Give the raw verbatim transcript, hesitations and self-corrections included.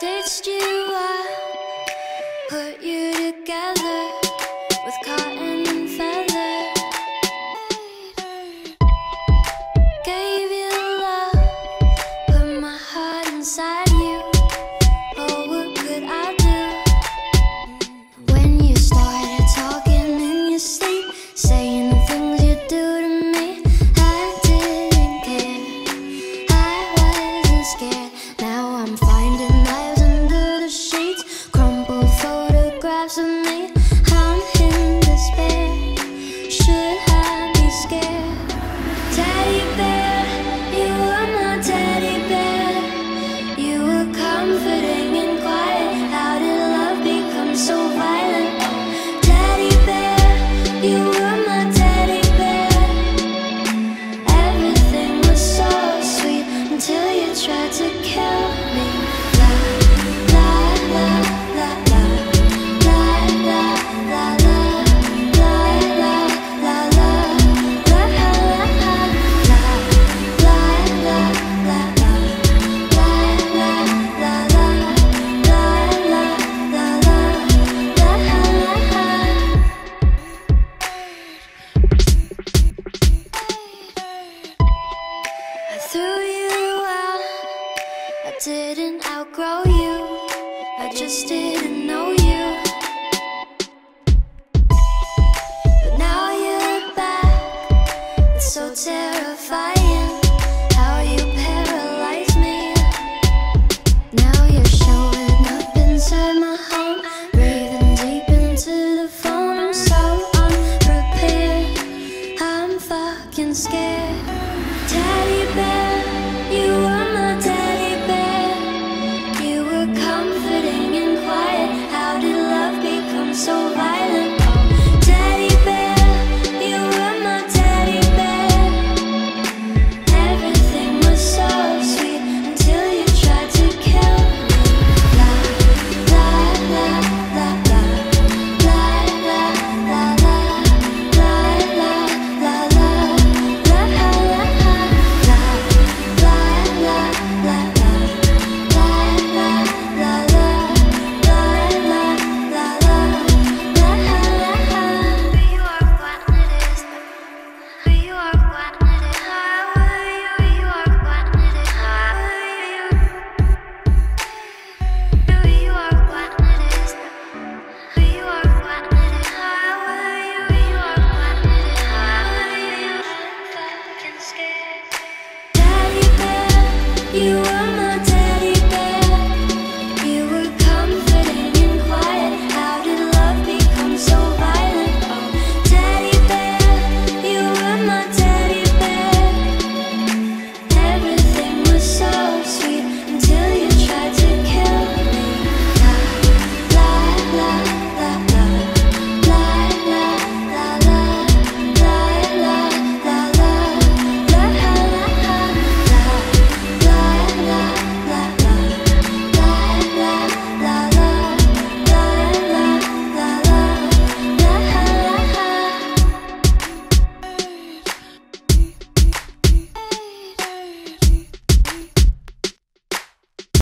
stitched you up, put you together with cotton and feather. Gave you love, put my heart inside you. Oh, what could I do? When you started talking in your sleep, saying the things you do to me, I didn't care, I wasn't scared. Now I'm finding knives under the sheets, crumpled photographs of me. I'm in despair, should I be scared? Teddy bear, you were my teddy bear. You were comforting and quiet. How did love become so violent? Teddy bear, you were my teddy bear. Everything was so sweet until you tried to kill me. La la la la la la la la la la la la I threw you out, I didn't outgrow you, I just didn't